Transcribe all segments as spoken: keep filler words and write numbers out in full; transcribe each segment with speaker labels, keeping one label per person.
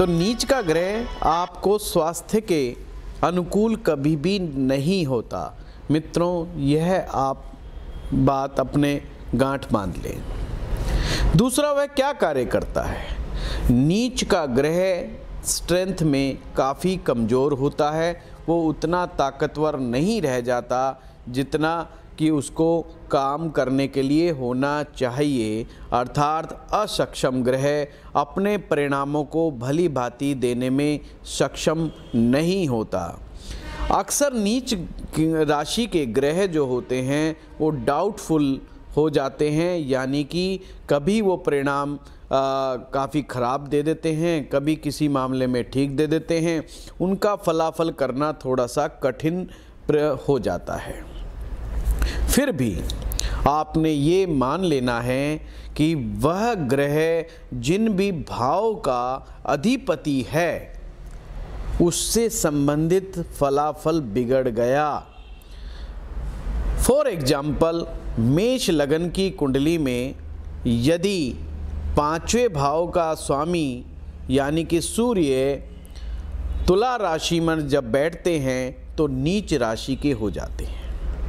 Speaker 1: तो नीच का ग्रह आपको स्वास्थ्य के अनुकूल कभी भी नहीं होता। मित्रों, यह आप बात अपने गांठ बांध लें। दूसरा, वह क्या कार्य करता है? नीच का ग्रह स्ट्रेंथ में काफ़ी कमज़ोर होता है। वो उतना ताकतवर नहीं रह जाता जितना कि उसको काम करने के लिए होना चाहिए, अर्थात असक्षम ग्रह अपने परिणामों को भली भांति देने में सक्षम नहीं होता। अक्सर नीच राशि के ग्रह जो होते हैं वो डाउटफुल हो जाते हैं, यानी कि कभी वो परिणाम काफ़ी ख़राब दे देते हैं, कभी किसी मामले में ठीक दे देते हैं। उनका फलाफल करना थोड़ा सा कठिन हो जाता है। फिर भी आपने ये मान लेना है कि वह ग्रह जिन भी भाव का अधिपति है उससे संबंधित फलाफल बिगड़ गया। फॉर एग्जाम्पल, मेष लगन की कुंडली में यदि पांचवें भाव का स्वामी यानी कि सूर्य तुला राशि में जब बैठते हैं तो नीच राशि के हो जाते हैं।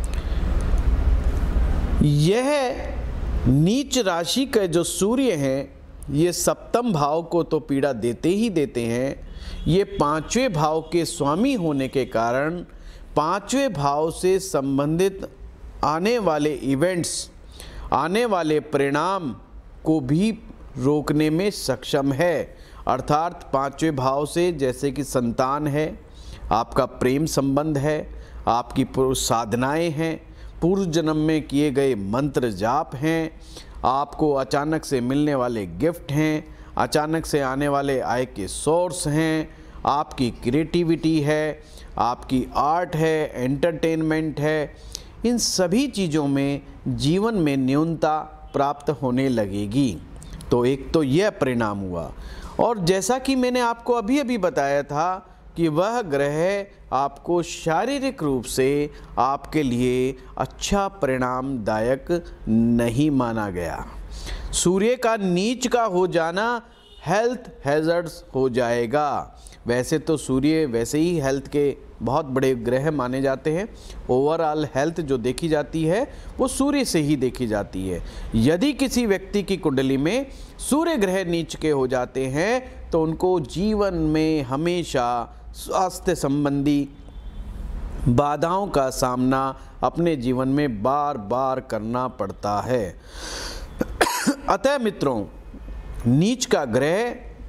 Speaker 1: यह नीच राशि के जो सूर्य हैं ये सप्तम भाव को तो पीड़ा देते ही देते हैं। ये पांचवें भाव के स्वामी होने के कारण पांचवें भाव से संबंधित आने वाले इवेंट्स, आने वाले परिणाम को भी रोकने में सक्षम है। अर्थात पांचवें भाव से जैसे कि संतान है, आपका प्रेम संबंध है, आपकी साधनाएं हैं, पूर्व जन्म में किए गए मंत्र जाप हैं, आपको अचानक से मिलने वाले गिफ्ट हैं, अचानक से आने वाले आय के सोर्स हैं, आपकी क्रिएटिविटी है, आपकी आर्ट है, एंटरटेनमेंट है, इन सभी चीज़ों में जीवन में न्यूनता प्राप्त होने लगेगी। तो एक तो यह परिणाम हुआ। और जैसा कि मैंने आपको अभी अभी बताया था कि वह ग्रह आपको शारीरिक रूप से आपके लिए अच्छा परिणामदायक नहीं माना गया। सूर्य का नीच का हो जाना हेल्थ हैज़र्ड्स हो जाएगा। वैसे तो सूर्य वैसे ही हेल्थ के बहुत बड़े ग्रह माने जाते हैं। ओवरऑल हेल्थ जो देखी जाती है वो सूर्य से ही देखी जाती है। यदि किसी व्यक्ति की कुंडली में सूर्य ग्रह नीच के हो जाते हैं तो उनको जीवन में हमेशा स्वास्थ्य संबंधी बाधाओं का सामना अपने जीवन में बार बार करना पड़ता है। अतः मित्रों, नीच का ग्रह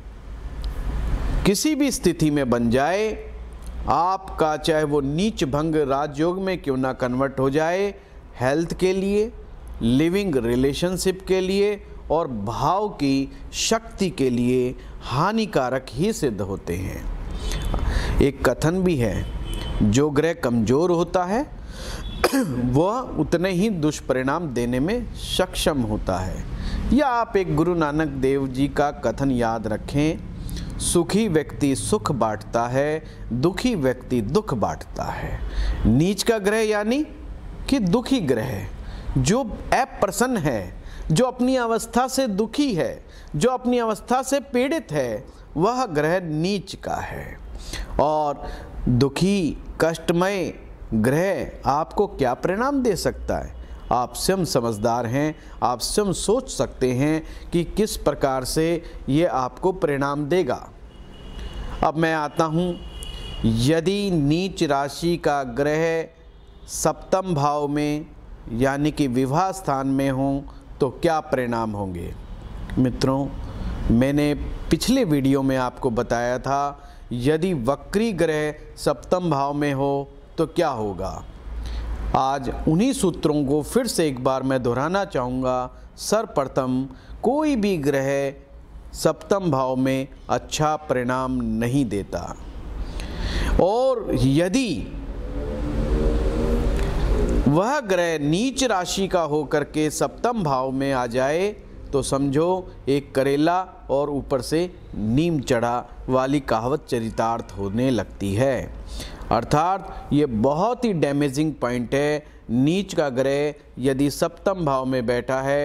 Speaker 1: किसी भी स्थिति में बन जाए, आपका चाहे वो नीच भंग राजयोग में क्यों ना कन्वर्ट हो जाए, हेल्थ के लिए, लिविंग रिलेशनशिप के लिए और भाव की शक्ति के लिए हानिकारक ही सिद्ध होते हैं। एक कथन भी है, जो ग्रह कमज़ोर होता है वह उतने ही दुष्परिणाम देने में सक्षम होता है। या आप एक गुरु नानक देव जी का कथन याद रखें, सुखी व्यक्ति सुख बांटता है, दुखी व्यक्ति दुख बांटता है। नीच का ग्रह यानी कि दुखी ग्रह, जो अप्रसन्न है, जो अपनी अवस्था से दुखी है, जो अपनी अवस्था से पीड़ित है, वह ग्रह नीच का है। और दुखी कष्टमय ग्रह आपको क्या परिणाम दे सकता है? आप स्वयं समझदार हैं, आप स्वयं सोच सकते हैं कि किस प्रकार से ये आपको परिणाम देगा। अब मैं आता हूँ, यदि नीच राशि का ग्रह सप्तम भाव में यानी कि विवाह स्थान में हो तो क्या परिणाम होंगे? मित्रों, मैंने पिछले वीडियो में आपको बताया था, यदि वक्री ग्रह सप्तम भाव में हो तो क्या होगा। आज उन्हीं सूत्रों को फिर से एक बार मैं दोहराना चाहूँगा। सर्वप्रथम, कोई भी ग्रह सप्तम भाव में अच्छा परिणाम नहीं देता, और यदि वह ग्रह नीच राशि का होकर के सप्तम भाव में आ जाए तो समझो एक करेला और ऊपर से नीम चढ़ा वाली कहावत चरितार्थ होने लगती है। अर्थात ये बहुत ही डैमेजिंग पॉइंट है। नीच का ग्रह यदि सप्तम भाव में बैठा है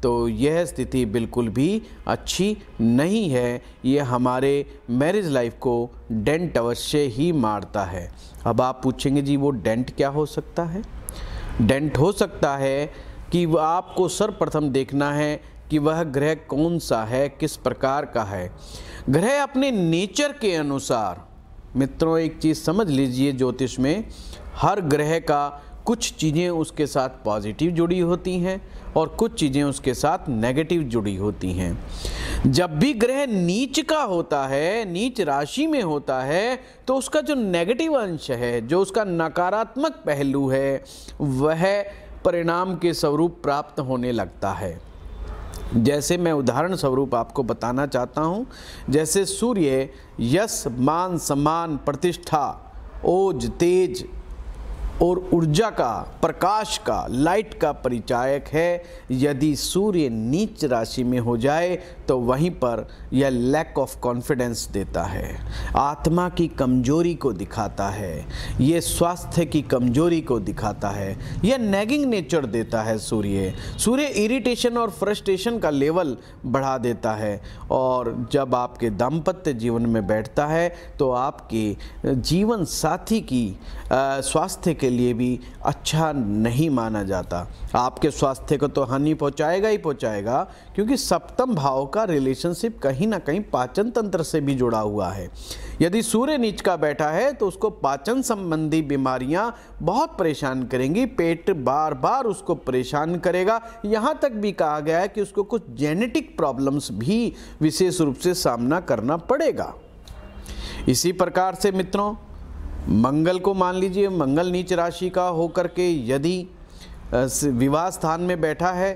Speaker 1: तो यह स्थिति बिल्कुल भी अच्छी नहीं है। ये हमारे मैरिज लाइफ को डेंट अवश्य ही मारता है। अब आप पूछेंगे जी वो डेंट क्या हो सकता है? डेंट हो सकता है कि वह आपको सर्वप्रथम देखना है कि वह ग्रह कौन सा है, किस प्रकार का है। ग्रह अपने नेचर के अनुसार, मित्रों एक चीज़ समझ लीजिए, ज्योतिष में हर ग्रह का कुछ चीज़ें उसके साथ पॉजिटिव जुड़ी होती हैं और कुछ चीज़ें उसके साथ नेगेटिव जुड़ी होती हैं। जब भी ग्रह नीच का होता है, नीच राशि में होता है, तो उसका जो नेगेटिव अंश है, जो उसका नकारात्मक पहलू है, वह परिणाम के स्वरूप प्राप्त होने लगता है। जैसे मैं उदाहरण स्वरूप आपको बताना चाहता हूँ, जैसे सूर्य यश, मान, सम्मान, प्रतिष्ठा, ओज, तेज और ऊर्जा का, प्रकाश का, लाइट का परिचायक है। यदि सूर्य नीच राशि में हो जाए तो वहीं पर यह लैक ऑफ कॉन्फिडेंस देता है, आत्मा की कमजोरी को दिखाता है, ये स्वास्थ्य की कमजोरी को दिखाता है, यह नैगिंग नेचर देता है। सूर्य सूर्य इरिटेशन और फ्रस्ट्रेशन का लेवल बढ़ा देता है। और जब आपके दाम्पत्य जीवन में बैठता है तो आपके जीवन साथी की स्वास्थ्य के लिए भी अच्छा नहीं माना जाता। आपके स्वास्थ्य को तो हानि पहुंचाएगा ही पहुंचाएगा, क्योंकि सप्तम भाव का रिलेशनशिप कहीं ना कहीं पाचन तंत्र से भी जुड़ा हुआ है। यदि सूर्य नीच का बैठा है तो उसको पाचन संबंधी बीमारियां बहुत परेशान करेंगी, पेट बार बार उसको परेशान करेगा। यहाँ तक भी कहा गया है कि उसको कुछ जेनेटिक प्रॉब्लम्स भी विशेष रूप से सामना करना पड़ेगा। इसी प्रकार से मित्रों, मंगल को मान लीजिए, मंगल नीच राशि का होकर के यदि विवाह स्थान में बैठा है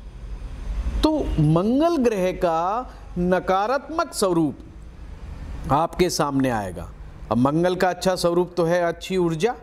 Speaker 1: तो मंगल ग्रह का नकारात्मक स्वरूप आपके सामने आएगा। अब मंगल का अच्छा स्वरूप तो है अच्छी ऊर्जा,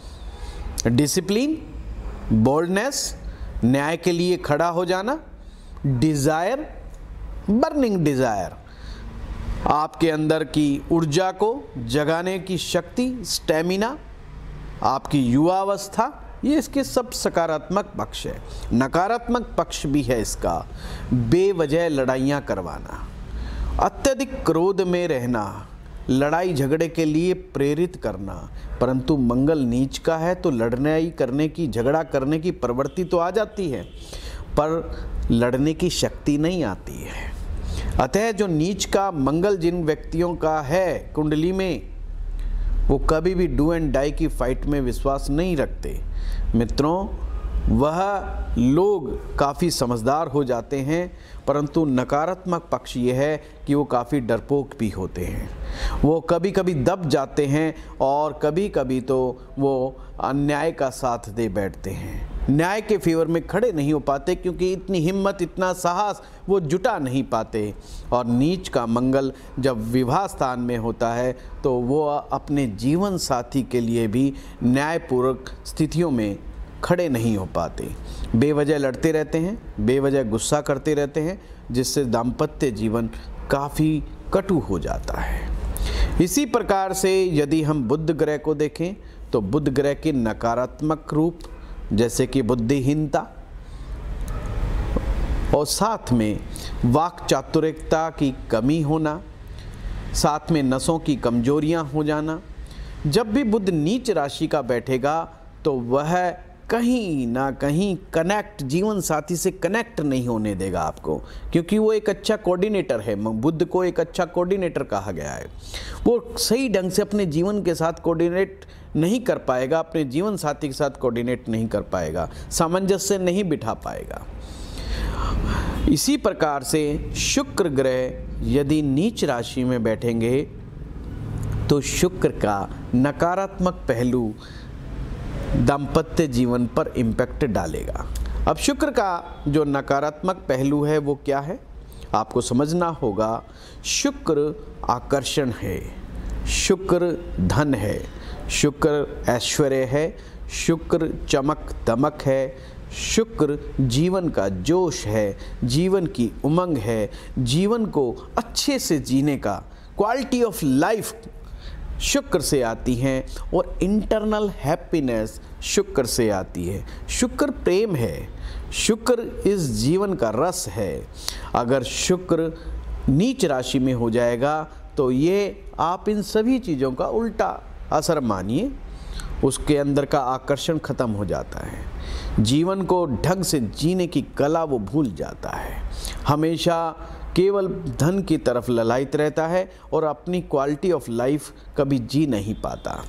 Speaker 1: डिसिप्लिन, बोल्डनेस, न्याय के लिए खड़ा हो जाना, डिजायर, बर्निंग डिजायर, आपके अंदर की ऊर्जा को जगाने की शक्ति, स्टेमिना, आपकी युवावस्था, ये इसके सब सकारात्मक पक्ष है। नकारात्मक पक्ष भी है इसका, बेवजह लड़ाइयाँ करवाना, अत्यधिक क्रोध में रहना, लड़ाई झगड़े के लिए प्रेरित करना। परंतु मंगल नीच का है तो लड़ाई करने की, झगड़ा करने की प्रवृत्ति तो आ जाती है, पर लड़ने की शक्ति नहीं आती है। अतः जो नीच का मंगल जिन व्यक्तियों का है कुंडली में, वो कभी भी डू एंड डाई की फाइट में विश्वास नहीं रखते। मित्रों, वह लोग काफ़ी समझदार हो जाते हैं, परंतु नकारात्मक पक्ष ये है कि वो काफ़ी डरपोक भी होते हैं। वो कभी कभी दब जाते हैं और कभी कभी तो वो अन्याय का साथ दे बैठते हैं, न्याय के फेवर में खड़े नहीं हो पाते, क्योंकि इतनी हिम्मत, इतना साहस वो जुटा नहीं पाते। और नीच का मंगल जब विवाह स्थान में होता है तो वो अपने जीवन साथी के लिए भी न्यायपूर्वक स्थितियों में खड़े नहीं हो पाते, बेवजह लड़ते रहते हैं, बेवजह गुस्सा करते रहते हैं, जिससे दाम्पत्य जीवन काफ़ी कटु हो जाता है। इसी प्रकार से यदि हम बुध ग्रह को देखें तो बुध ग्रह के नकारात्मक रूप जैसे कि बुद्धिहीनता और साथ में वाक चातुर्यता की कमी होना, साथ में नसों की कमजोरियां हो जाना। जब भी बुध नीच राशि का बैठेगा तो वह कहीं ना कहीं कनेक्ट, जीवन साथी से कनेक्ट नहीं होने देगा आपको, क्योंकि वो एक अच्छा कोऑर्डिनेटर है। बुध को एक अच्छा कोऑर्डिनेटर कहा गया है। वो सही ढंग से अपने जीवन के साथ कोऑर्डिनेट नहीं कर पाएगा, अपने जीवन साथी के साथ कोऑर्डिनेट नहीं कर पाएगा, सामंजस्य नहीं बिठा पाएगा। इसी प्रकार से शुक्र ग्रह यदि नीच राशि में बैठेंगे तो शुक्र का नकारात्मक पहलू दाम्पत्य जीवन पर इम्पैक्ट डालेगा। अब शुक्र का जो नकारात्मक पहलू है वो क्या है, आपको समझना होगा। शुक्र आकर्षण है, शुक्र धन है, शुक्र ऐश्वर्य है, शुक्र चमक दमक है, शुक्र जीवन का जोश है, जीवन की उमंग है, जीवन को अच्छे से जीने का, क्वालिटी ऑफ लाइफ शुक्र से आती हैं और इंटरनल हैप्पीनेस शुक्र से आती है। शुक्र प्रेम है, शुक्र इस जीवन का रस है। अगर शुक्र नीच राशि में हो जाएगा तो ये आप इन सभी चीज़ों का उल्टा असर मानिए, उसके अंदर का आकर्षण खत्म हो जाता है, जीवन को ढंग से जीने की कला वो भूल जाता है, हमेशा केवल धन की तरफ ललायित रहता है और अपनी क्वालिटी ऑफ लाइफ कभी जी नहीं पाता।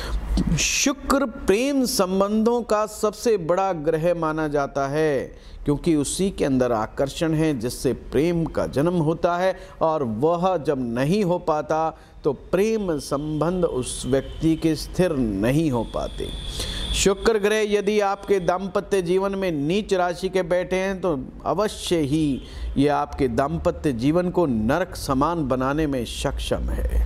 Speaker 1: शुक्र प्रेम संबंधों का सबसे बड़ा ग्रह माना जाता है, क्योंकि उसी के अंदर आकर्षण है जिससे प्रेम का जन्म होता है, और वह जब नहीं हो पाता तो प्रेम संबंध उस व्यक्ति के स्थिर नहीं हो पाते। शुक्र ग्रह यदि आपके दाम्पत्य जीवन में नीच राशि के बैठे हैं तो अवश्य ही ये आपके दाम्पत्य जीवन को नरक समान बनाने में सक्षम है।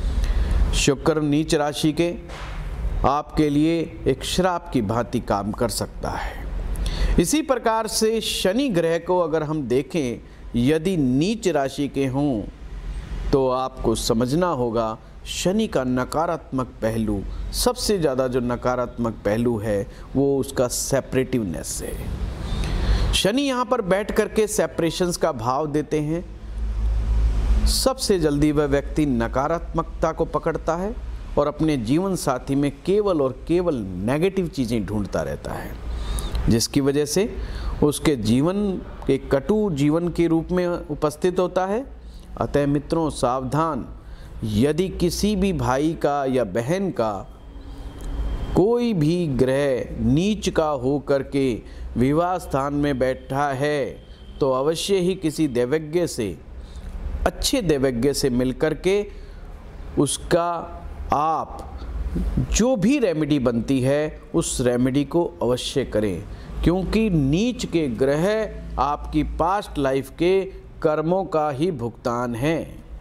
Speaker 1: शुक्र नीच राशि के आपके लिए एक श्राप की भांति काम कर सकता है। इसी प्रकार से शनि ग्रह को अगर हम देखें, यदि नीच राशि के हों तो आपको समझना होगा शनि का नकारात्मक पहलू, सबसे ज़्यादा जो नकारात्मक पहलू है वो उसका सेपरेटिवनेस है। शनि यहाँ पर बैठ करके सेपरेशंस का भाव देते हैं। सबसे जल्दी वह व्यक्ति नकारात्मकता को पकड़ता है और अपने जीवन साथी में केवल और केवल नेगेटिव चीज़ें ढूंढता रहता है, जिसकी वजह से उसके जीवन के कटु जीवन के रूप में उपस्थित होता है। अतः मित्रों सावधान, यदि किसी भी भाई का या बहन का कोई भी ग्रह नीच का हो करके विवाह स्थान में बैठा है तो अवश्य ही किसी दैवज्ञ से, अच्छे दैवज्ञ से मिलकर के उसका आप जो भी रेमेडी बनती है उस रेमेडी को अवश्य करें, क्योंकि नीच के ग्रह आपकी पास्ट लाइफ के कर्मों का ही भुगतान है।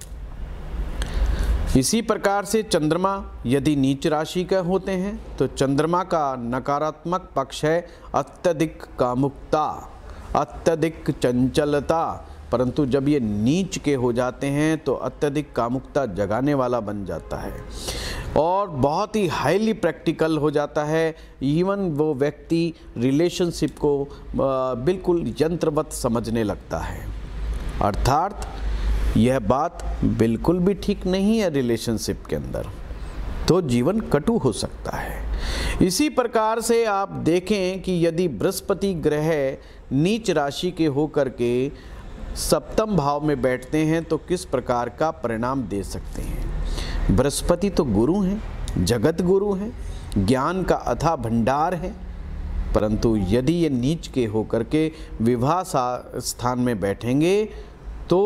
Speaker 1: इसी प्रकार से चंद्रमा यदि नीच राशि के होते हैं तो चंद्रमा का नकारात्मक पक्ष है अत्यधिक कामुकता, अत्यधिक चंचलता, परंतु जब ये नीच के हो जाते हैं तो अत्यधिक कामुकता जगाने वाला बन जाता है और बहुत ही हाईली प्रैक्टिकल हो जाता है। इवन वो व्यक्ति रिलेशनशिप को बिल्कुल यंत्रवत समझने लगता है। अर्थात यह बात बिल्कुल भी ठीक नहीं है रिलेशनशिप के अंदर, तो जीवन कटु हो सकता है। इसी प्रकार से आप देखें कि यदि बृहस्पति ग्रह नीच राशि के होकर के सप्तम भाव में बैठते हैं तो किस प्रकार का परिणाम दे सकते हैं। बृहस्पति तो गुरु हैं, जगत गुरु हैं, ज्ञान का अथाह भंडार है, परंतु यदि ये नीच के होकर के विवाह स्थान में बैठेंगे तो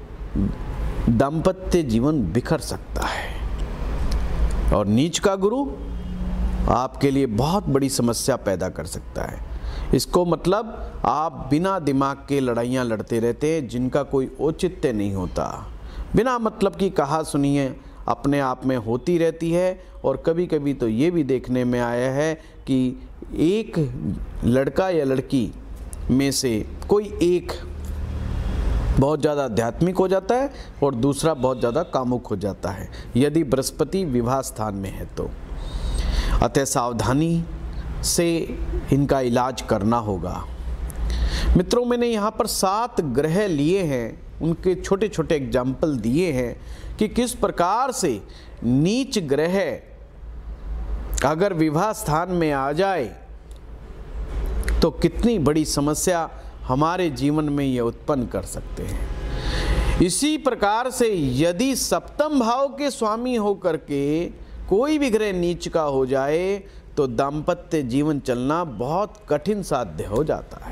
Speaker 1: दाम्पत्य जीवन बिखर सकता है और नीच का गुरु आपके लिए बहुत बड़ी समस्या पैदा कर सकता है। इसको मतलब आप बिना दिमाग के लड़ाइयाँ लड़ते रहते हैं जिनका कोई औचित्य नहीं होता, बिना मतलब की कहा सुनिए अपने आप में होती रहती है। और कभी कभी तो ये भी देखने में आया है कि एक लड़का या लड़की में से कोई एक बहुत ज़्यादा आध्यात्मिक हो जाता है और दूसरा बहुत ज़्यादा कामुक हो जाता है यदि बृहस्पति विवाह स्थान में है तो। अतः सावधानी से इनका इलाज करना होगा। मित्रों, मैंने यहाँ पर सात ग्रह लिए हैं, उनके छोटे छोटे एग्जाम्पल दिए हैं कि किस प्रकार से नीच ग्रह अगर विवाह स्थान में आ जाए तो कितनी बड़ी समस्या हमारे जीवन में ये उत्पन्न कर सकते हैं। इसी प्रकार से यदि सप्तम भाव के स्वामी होकर के कोई भी ग्रह नीच का हो जाए तो दाम्पत्य जीवन चलना बहुत कठिन साध्य हो जाता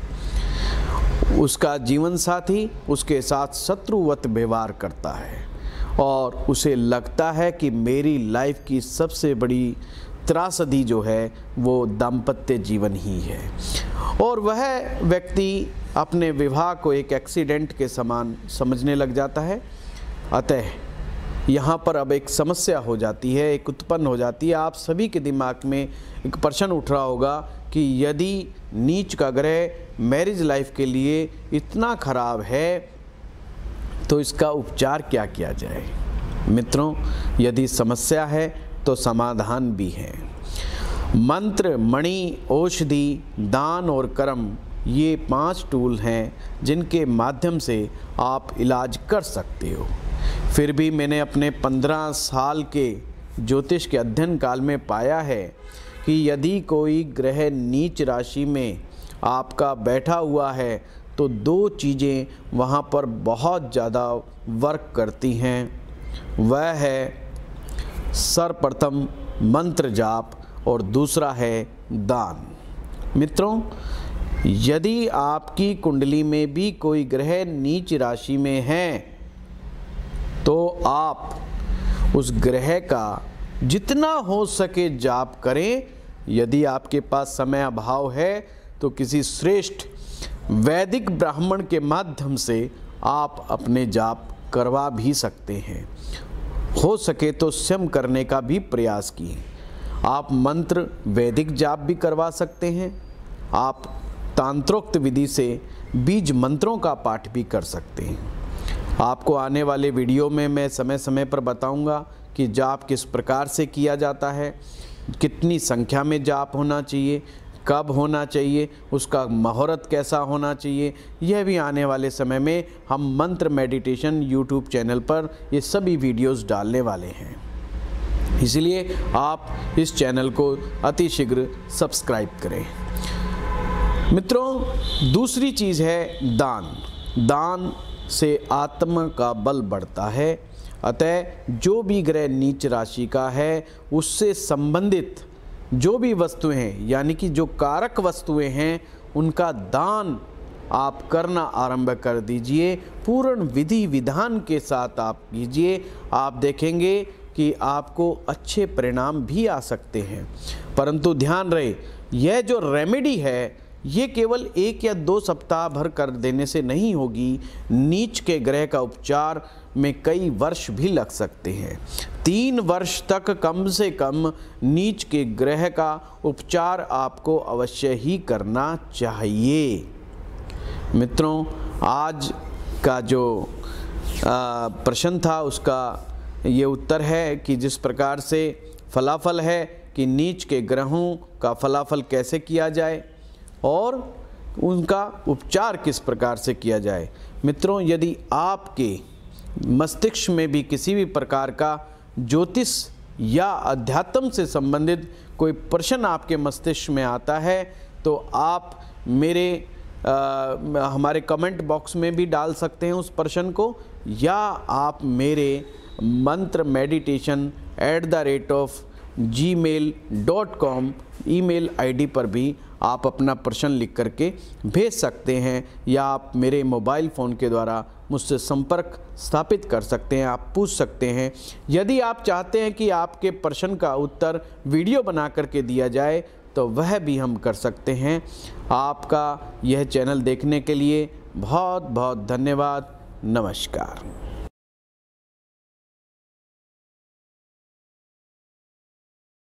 Speaker 1: है। उसका जीवन साथी उसके साथ शत्रुवत व्यवहार करता है और उसे लगता है कि मेरी लाइफ की सबसे बड़ी त्रासदी जो है वो दाम्पत्य जीवन ही है और वह व्यक्ति अपने विवाह को एक एक्सीडेंट के समान समझने लग जाता है। अतः यहाँ पर अब एक समस्या हो जाती है, एक उत्पन्न हो जाती है। आप सभी के दिमाग में एक प्रश्न उठ रहा होगा कि यदि नीच का ग्रह मैरिज लाइफ के लिए इतना खराब है तो इसका उपचार क्या किया जाए। मित्रों, यदि समस्या है तो समाधान भी है। मंत्र, मणि, औषधि, दान और कर्म, ये पांच टूल हैं जिनके माध्यम से आप इलाज कर सकते हो। फिर भी मैंने अपने पंद्रह साल के ज्योतिष के अध्ययन काल में पाया है कि यदि कोई ग्रह नीच राशि में आपका बैठा हुआ है तो दो चीज़ें वहाँ पर बहुत ज़्यादा वर्क करती हैं। वह है सर्वप्रथम मंत्र जाप और दूसरा है दान। मित्रों, यदि आपकी कुंडली में भी कोई ग्रह नीच राशि में है तो आप उस ग्रह का जितना हो सके जाप करें। यदि आपके पास समय अभाव है तो किसी श्रेष्ठ वैदिक ब्राह्मण के माध्यम से आप अपने जाप करवा भी सकते हैं। हो सके तो स्वयं करने का भी प्रयास कीजिए। आप मंत्र वैदिक जाप भी करवा सकते हैं। आप तांत्रोक्त विधि से बीज मंत्रों का पाठ भी कर सकते हैं। आपको आने वाले वीडियो में मैं समय समय पर बताऊंगा कि जाप किस प्रकार से किया जाता है, कितनी संख्या में जाप होना चाहिए, कब होना चाहिए, उसका मुहूर्त कैसा होना चाहिए। यह भी आने वाले समय में हम मंत्र मेडिटेशन यूट्यूब चैनल पर ये सभी वीडियोस डालने वाले हैं। इसलिए आप इस चैनल को अति शीघ्र सब्सक्राइब करें। मित्रों, दूसरी चीज़ है दान। दान से आत्मा का बल बढ़ता है। अतः जो भी ग्रह नीच राशि का है उससे संबंधित जो भी वस्तुएं हैं, यानी कि जो कारक वस्तुएं हैं, उनका दान आप करना आरंभ कर दीजिए। पूर्ण विधि विधान के साथ आप कीजिए। आप देखेंगे कि आपको अच्छे परिणाम भी आ सकते हैं। परंतु ध्यान रहे, यह जो रेमेडी है ये केवल एक या दो सप्ताह भर कर देने से नहीं होगी। नीच के ग्रह का उपचार में कई वर्ष भी लग सकते हैं। तीन वर्ष तक कम से कम नीच के ग्रह का उपचार आपको अवश्य ही करना चाहिए। मित्रों, आज का जो प्रश्न था उसका ये उत्तर है कि जिस प्रकार से फलाफल है कि नीच के ग्रहों का फलाफल कैसे किया जाए और उनका उपचार किस प्रकार से किया जाए। मित्रों, यदि आपके मस्तिष्क में भी किसी भी प्रकार का ज्योतिष या अध्यात्म से संबंधित कोई प्रश्न आपके मस्तिष्क में आता है तो आप मेरे आ, हमारे कमेंट बॉक्स में भी डाल सकते हैं उस प्रश्न को, या आप मेरे मंत्र meditation at the rate of G mail dot com email ID पर भी आप अपना प्रश्न लिख करके भेज सकते हैं, या आप मेरे मोबाइल फ़ोन के द्वारा मुझसे संपर्क स्थापित कर सकते हैं। आप पूछ सकते हैं। यदि आप चाहते हैं कि आपके प्रश्न का उत्तर वीडियो बना करके दिया जाए तो वह भी हम कर सकते हैं। आपका यह चैनल देखने के लिए बहुत बहुत धन्यवाद। नमस्कार।